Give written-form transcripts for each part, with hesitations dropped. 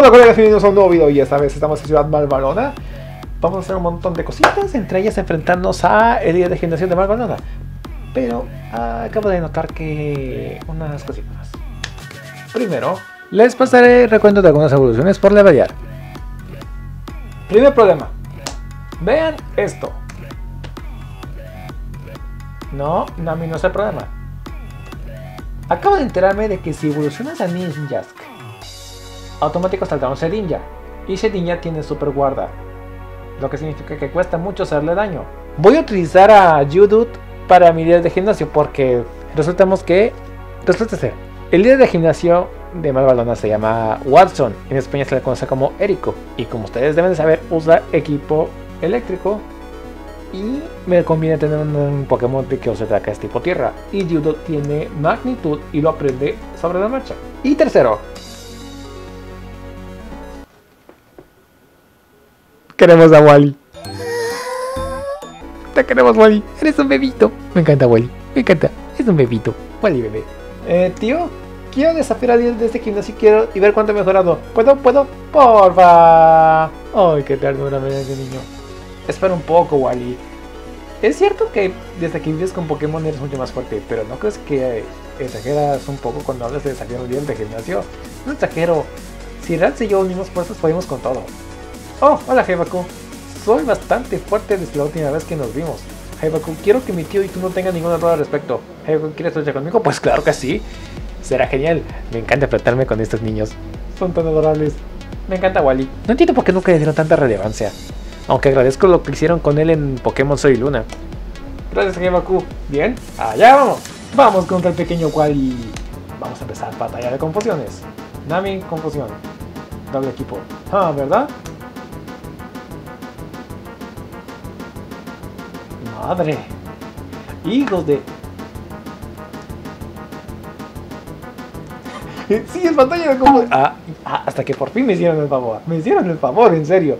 Hola colegas, bienvenidos a un nuevo video y esta vez estamos en Ciudad Malvalona. Vamos a hacer un montón de cositas, entre ellas enfrentarnos a el día de generación de Malvalona. Pero acabo de notar que unas cositas más. Primero, les pasaré recuento de algunas evoluciones por levelear. Primer problema. Vean esto. No, Nami no es el problema. Acabo de enterarme de que si evolucionas a Ninjask, automático saltamos Shedinja. Y Shedinja tiene super guarda, lo que significa que cuesta mucho hacerle daño. Voy a utilizar a Judut para mi líder de gimnasio porque resulta ser el líder de gimnasio de Malvalona se llama Watson. En España se le conoce como Erico. Y como ustedes deben de saber, usa equipo eléctrico. Y me conviene tener un Pokémon que use ataques tipo tierra. Y Judut tiene magnitud y lo aprende sobre la marcha. Y tercero, queremos a Wally. Te queremos, Wally. Eres un bebito. Me encanta Wally. Me encanta. Es un bebito. Wally bebé. Tío, quiero desafiar a 10 de este gimnasio y ver cuánto he mejorado. ¿Puedo? Porfa. Ay, qué ternura me da ese niño. Espera un poco, Wally. Es cierto que desde que vives con Pokémon eres mucho más fuerte, pero ¿no crees que exageras un poco cuando hablas de desafiar a un líder de gimnasio? No exagero. Si Rats y yo unimos fuerzas, podemos con todo. Oh, hola Heibaku. Soy bastante fuerte desde la última vez que nos vimos. Heibaku, quiero que mi tío y tú no tengan ninguna duda al respecto. Heibaku, ¿quieres luchar conmigo? Pues claro que sí. Será genial. Me encanta enfrentarme con estos niños. Son tan adorables. Me encanta Wally. No entiendo por qué nunca le dieron tanta relevancia. Aunque agradezco lo que hicieron con él en Pokémon Sol y Luna. Gracias Heibaku. Bien, allá vamos. Vamos contra el pequeño Wally. Vamos a empezar batalla de confusiones. Nami, confusión. Doble equipo. Ah, ¿verdad? Madre, hijos de... Sí, es batalla de como... hasta que por fin me hicieron el favor. Me hicieron el favor, en serio.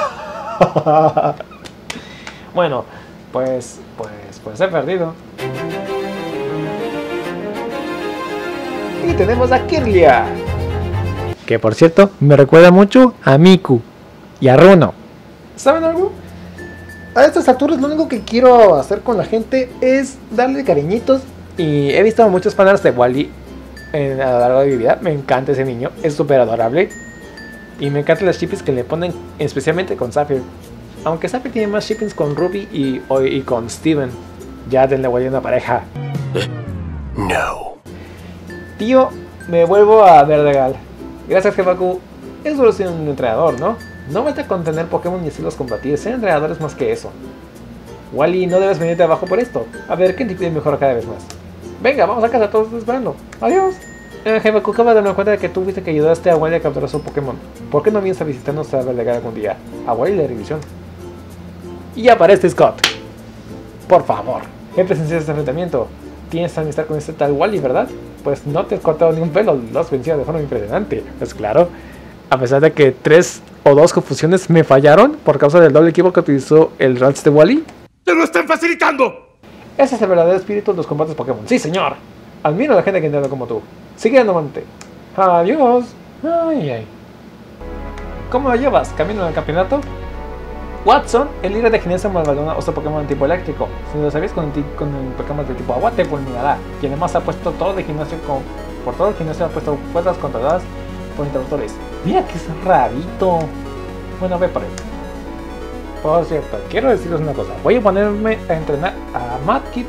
Bueno, pues he perdido. Y tenemos a Kirlia, que por cierto me recuerda mucho a Miku y a Runo. ¿Saben algo? A estas alturas lo único que quiero hacer con la gente es darle cariñitos. Y he visto muchos fanarts de Wally a lo largo de mi vida. Me encanta ese niño, es súper adorable. Y me encantan las shippies que le ponen, especialmente con Sapphire. Aunque Sapphire tiene más shippings con Ruby y con Steven. Ya denle a Wally una pareja. No. Tío, me vuelvo a Verdegal. Gracias Heibaku. Es solo ser un entrenador, ¿no? No basta con tener Pokémon y hacerlos combatir, ser entrenador es más que eso. Wally, no debes venirte abajo por esto. A ver, ¿quién te pide mejor cada vez más? Venga, vamos a casa, todos están esperando. Adiós. Heibaku, acaba de darme cuenta de que tú fuiste que ayudaste a Wally a capturar su Pokémon. ¿Por qué no vienes a visitarnos a Verdegar algún día? A Wally de revisión. Y aparece Scott. Por favor, he presenciado este enfrentamiento. Tienes amistad con este tal Wally, ¿verdad? Pues no te has cortado ni un pelo, lo has vencido de forma impresionante. Pues claro. A pesar de que 3 o 2 confusiones me fallaron por causa del doble equipo que utilizó el Rats de Wally. ¡Te lo están facilitando! Ese es el verdadero espíritu de los combates Pokémon. ¡Sí, señor! Admiro a la gente que entiende como tú. Sigue andante. Adiós. Ay. ¿Cómo lo llevas? ¿Camino al campeonato? Watson, el líder de gimnasia Malvalona, usa Pokémon de tipo eléctrico. Si lo sabías con el Pokémon de tipo agua, te fulminará. Y además ha puesto todo de gimnasio por todo el gimnasio ha puesto fuerzas controladas por interruptores. Mira que es rarito. Bueno, ve por él. Por cierto, quiero decirles una cosa. Voy a ponerme a entrenar a Madkit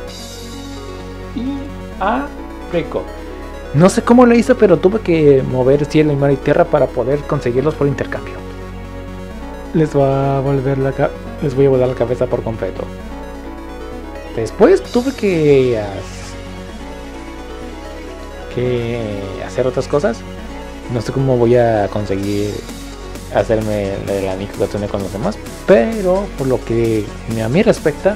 y a Rico. No sé cómo lo hice, pero tuve que mover cielo, mar y tierra para poder conseguirlos por intercambio. Les voy a volar la cabeza por completo. Después tuve que hacer otras cosas. No sé cómo voy a conseguir hacerme el anillo que tiene con los demás, pero por lo que a mí respecta,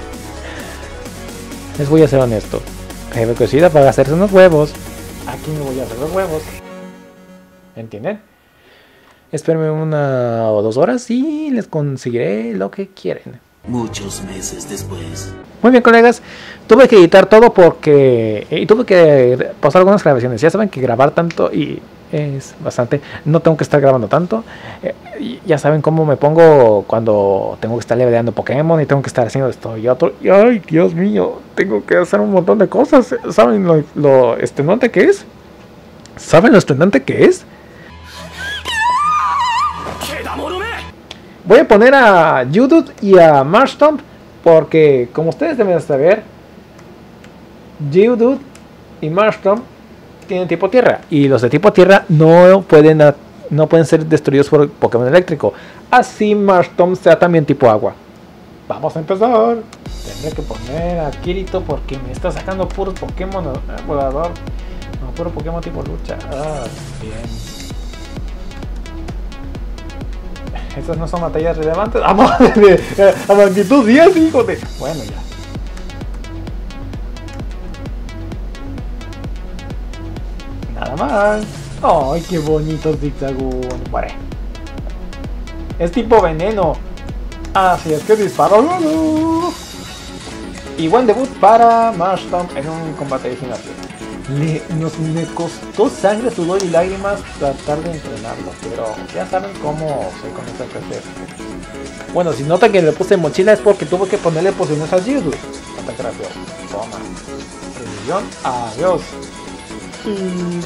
les voy a ser honesto. Heibaku Shida para hacerse unos huevos. Aquí me voy a hacer los huevos. ¿Entienden? Espérenme 1 o 2 horas y les conseguiré lo que quieren. Muchos meses después. Muy bien, colegas, tuve que editar todo porque... y tuve que pausar algunas grabaciones. Ya saben que grabar tanto y Es bastante. No tengo que estar grabando tanto. Ya saben cómo me pongo cuando tengo que estar leveleando Pokémon y tengo que estar haciendo esto y otro. Y ay, Dios mío, tengo que hacer un montón de cosas. ¿Saben lo estrenante que es? ¿Saben lo estrenante que es? Voy a poner a Geodude y a Marshtomp porque, como ustedes deben saber, Geodude y Marshtomp tienen tipo tierra y los de tipo tierra no pueden ser destruidos por Pokémon eléctrico. Así Marshtomp sea también tipo agua. Vamos a empezar. Tendré que poner a Kirito porque me está sacando puros Pokémon volador. No, puro Pokémon tipo lucha. Ah, bien. Estas no son batallas relevantes. ¡A madre! ¡A magnitud 10, hijo de! Bueno, ya. Nada más. ¡Ay, qué bonito Zigzagoon! Muere. Es tipo veneno. Así es que disparo. Y buen debut para Marshtomp en un combate de gimnasio. Me costó sangre, sudor y lágrimas tratar de entrenarlo, pero ya saben cómo soy con esta PC. Bueno, si notan que le puse mochila es porque tuve que ponerle pociones a Geodude. Ataque rápido. Toma. Precisión. Adiós. Y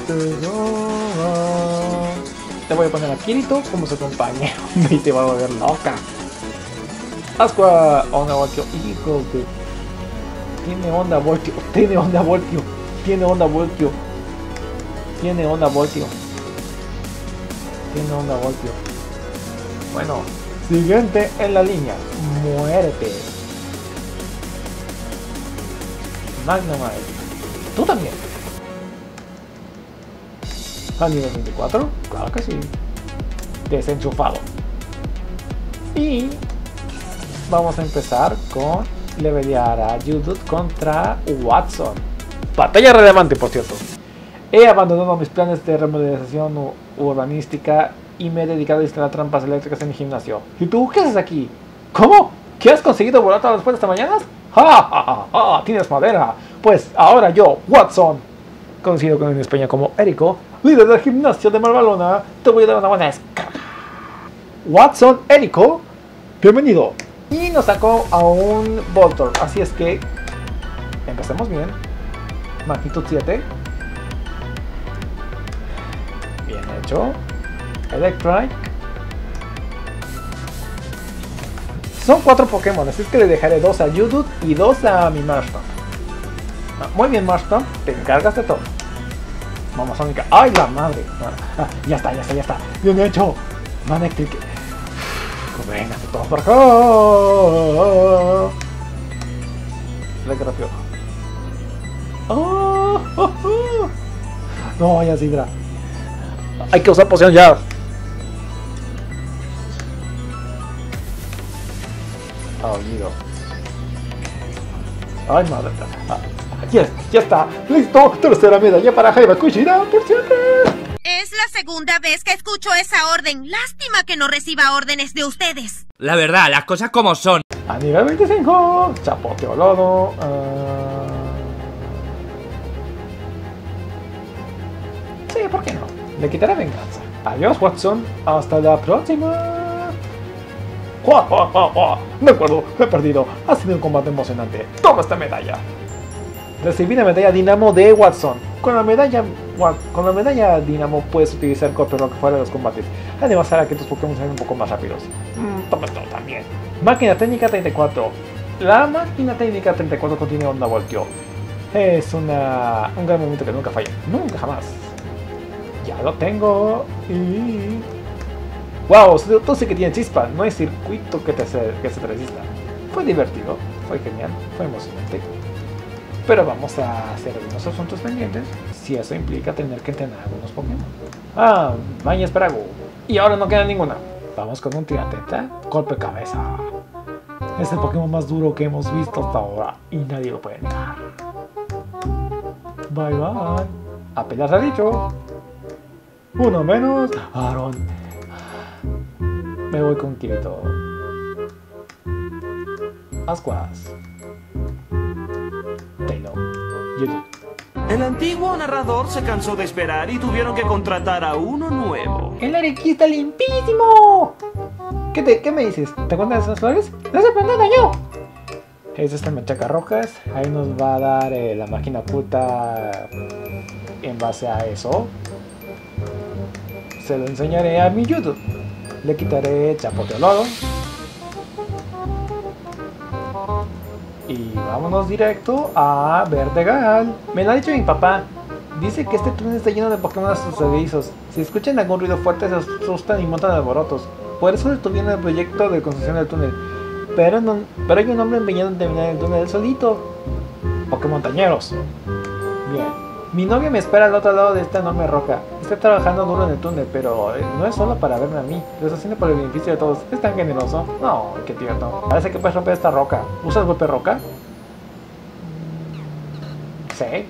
te voy a poner a Kirito como su compañero y te va a volver loca. Asqua. Onda Voltio. Hijo de... Tiene onda Voltio. Tiene onda Voltio. Tiene onda Voltio. Tiene onda Voltio. Tiene onda Voltio. Bueno, siguiente en la línea. Muérete. Magnemite. Tú también. ¿A nivel 24? Claro que sí. Desenchufado. Y vamos a empezar con levelear a Geodude contra Watson. Batalla relevante, por cierto. He abandonado mis planes de remodelización urbanística y me he dedicado a instalar trampas eléctricas en mi gimnasio. ¿Y tú qué haces aquí? ¿Cómo? ¿Qué has conseguido volar todas las puertas esta mañana? ¡Ja, ja, ja, ja! ¡Tienes madera! Pues ahora yo, Watson, conocido en España como Érico, líder del gimnasio de Marvalona, te voy a dar una buena descarga. Watson, Érico, bienvenido. Y nos sacó a un Voltorb, así es que empecemos bien. Magnitud 7. Bien hecho. Electrike. Son 4 Pokémon, así es que le dejaré 2 a Geodude y 2 a mi Marshtomp. Muy bien, Marshtomp, te encargas de todo. Vamos, Sónica. ¡Ay, la madre! Ya está. Bien hecho. Manectric. Venga, todos por acá. Leque rápido. No vayas, Hydra. Hay que usar poción ya. Oído. Ay, madre. Ya está. Listo. Tercera medalla para Jaiba Kushida por siempre. Es la segunda vez que escucho esa orden. Lástima que no reciba órdenes de ustedes. La verdad, las cosas como son. A nivel 25. Chapoteo lodo. Sí, ¿por qué no? Le quitaré venganza. Adiós, Watson. Hasta la próxima. De acuerdo, he perdido. Ha sido un combate emocionante. Toma esta medalla. Recibí la medalla Dinamo de Watson. Con la medalla Dinamo puedes utilizar Corpo Rock fuera de los combates. Además hará que tus Pokémon sean un poco más rápidos. Toma esto también. Máquina técnica 34. La máquina técnica 34 contiene onda voltio. Es un gran momento que nunca falla. Nunca jamás. Ya lo tengo. Y... wow, tú sí que tiene chispa. No hay circuito que se te resista. Fue divertido. Fue genial. Fue emocionante. Pero vamos a hacer algunos asuntos pendientes, si eso implica tener que entrenar algunos Pokémon. Baña Esperago. Y ahora no queda ninguna. Vamos con un Tirateta, golpe cabeza. Es el Pokémon más duro que hemos visto hasta ahora y nadie lo puede negar. Bye bye. Apenas ha dicho. Uno menos. Aaron. Me voy con Kirito. Ascuas. Taylor. YouTube. El antiguo narrador se cansó de esperar y tuvieron que contratar a uno nuevo. ¡El arequí está limpísimo! ¿Qué me dices? ¿Te cuentas esas flores? ¡No se nada yo! Es esta machaca rocas. Ahí nos va a dar la máquina oculta en base a eso. Se lo enseñaré a mi YouTube. Le quitaré chapote lodo. Y vámonos directo a Verdegal. Me lo ha dicho mi papá. Dice que este túnel está lleno de Pokémon asuspadizos. Si escuchan algún ruido fuerte se asustan y montan alborotos. Por eso detuvieron el proyecto de construcción del túnel. Pero hay un hombre empeñado en terminar el túnel solito. Pokémontañeros. Bien. Mi novia me espera al otro lado de esta enorme roca. Está trabajando duro en el túnel, pero no es solo para verme a mí. Lo está haciendo por el beneficio de todos. ¿Es tan generoso? No, qué tierno. Parece que puedes romper esta roca. ¿Usas golpe roca? Sí.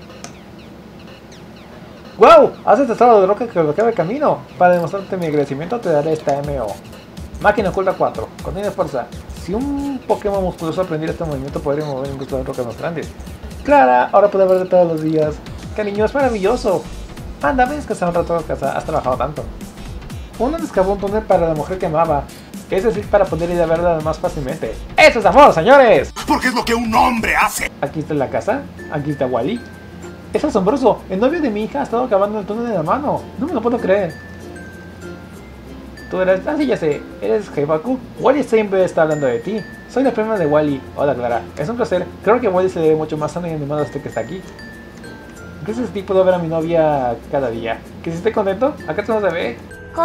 ¡Wow! Has testado de roca que bloqueaba el camino. Para demostrarte mi agradecimiento te daré esta MO. Máquina oculta 4. Contiene fuerza. Si un Pokémon musculoso aprendiera este movimiento podría mover incluso las rocas más grandes. Clara, ahora puedo verte todos los días. Cariño, es maravilloso. Anda, ves que hace un rato que has trabajado tanto. Uno excavó un túnel para la mujer que amaba. Es decir, para poder ir a verla más fácilmente. ¡Eso es amor, señores! Porque es lo que un hombre hace. Aquí está la casa. Aquí está Wally. Es asombroso. El novio de mi hija ha estado acabando el túnel de la mano. No me lo puedo creer. Tú eres... Ah, sí, ya sé. ¿Eres Heibaku? Wally siempre está hablando de ti. Soy la prima de Wally. Hola, Clara. Es un placer. Creo que Wally se ve mucho más sano y animado hasta que está aquí. Gracias a ti puedo ver a mi novia cada día. ¿Que si esté contento? Acá tú no se ve.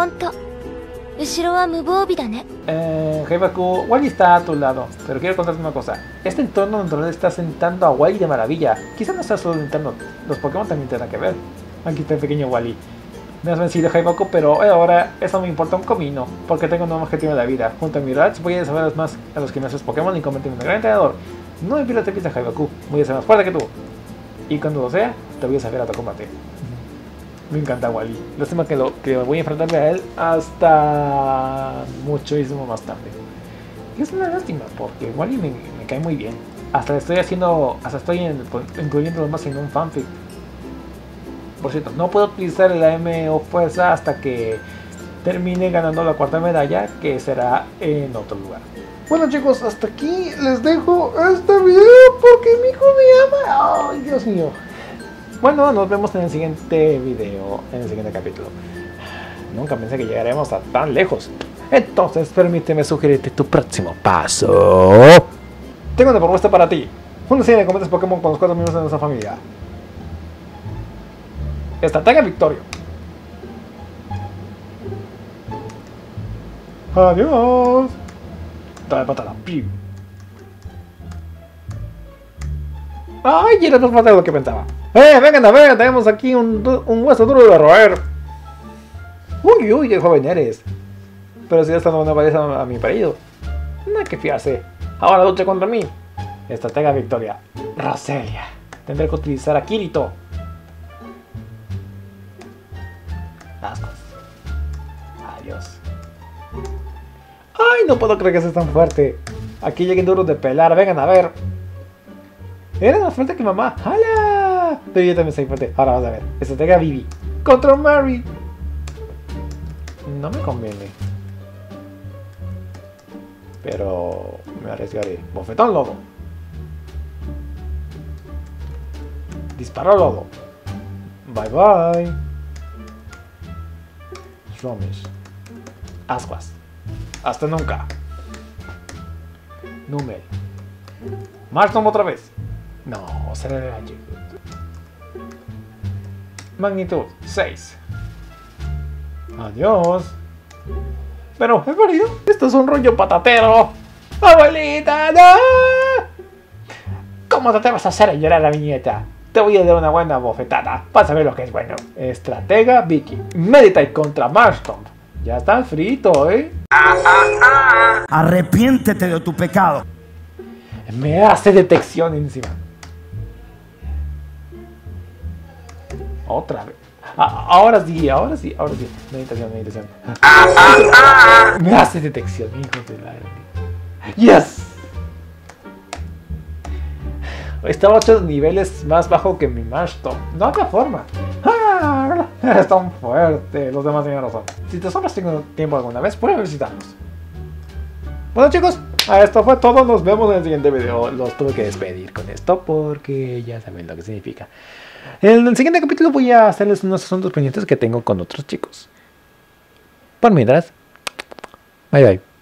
Heibaku, Wally está a tu lado. Pero quiero contarte una cosa. Este entorno natural está sentando a Wally de maravilla. Quizá no sea solo el entorno. Los Pokémon también tendrán que ver. Aquí está el pequeño Wally. Me has vencido, Heibaku, pero ahora eso me importa un comino, porque tengo un nuevo objetivo en la vida. Junto a mi Rats voy a saber más a los gimnasios Pokémon y convertirme en un gran entrenador. No me pierdas de vista, Heibaku. Voy a ser más fuerte que tú. Y cuando lo sea, te voy a sacar a tu combate. Me encanta Wally. Lástima que voy a enfrentarme a él hasta muchísimo más tarde. Y es una lástima, porque Wally me cae muy bien. Hasta estoy incluyéndolo más en un fanfic. Por cierto, no puedo utilizar la MO fuerza hasta que termine ganando la cuarta medalla, que será en otro lugar. Bueno, chicos, hasta aquí les dejo este video porque mi hijo me ama. ¡Ay, Dios mío! Bueno, nos vemos en el siguiente video, en el siguiente capítulo. Nunca pensé que llegaremos a tan lejos. Entonces, permíteme sugerirte tu próximo paso. Tengo una propuesta para ti. Una serie de combates Pokémon con los 4 miembros de nuestra familia. Estratega Victorio. Adiós. Dale patada. Ay, era más fácil de lo que pensaba. Vengan a ver, tenemos aquí un hueso duro de roer. Uy, uy, qué joven eres. Pero si esta no me parece a mi parido. No hay que fiarse. Ahora lucha contra mí. Estratega Victoria. Roselia. Tendré que utilizar a Kirito. Ascos. Adiós. Ay, no puedo creer que seas tan fuerte. Aquí lleguen duros de pelar, vengan a ver. Eres más fuerte que mamá. ¡Hala! Pero yo también soy fuerte. Ahora vas a ver. Estratega Vivi contra Mary. No me conviene. Pero me arriesgaré. Bofetón lodo. Disparo lodo. Bye bye. Slomish. Ascuas. Hasta nunca. Numel. Marston otra vez. No, será de allí. Magnitud 6. Adiós. Pero, ¿he perdido? Esto es un rollo patatero. ¡Abuelita, no! ¿Cómo te vas a hacer llorar a mi nieta? Te voy a dar una buena bofetada. Vas a ver lo que es bueno. Estratega Vicky. Meditate contra Marston. Ya está frito, ¿eh? Arrepiéntete de tu pecado. Me hace detección encima. Otra vez. Ahora sí. Meditación. Me hace detección, hijo de la... ¡Yes! Estaba 8 niveles más bajo que mi Marshton. No había forma. ¡Ah! Es tan fuerte. Los demás tienen razón. Si te sobras tiempo alguna vez, puedes visitarnos. Bueno chicos, esto fue todo. Nos vemos en el siguiente video. Los tuve que despedir con esto porque ya saben lo que significa. En el siguiente capítulo voy a hacerles unos asuntos pendientes que tengo con otros chicos. Por mientras, bye bye.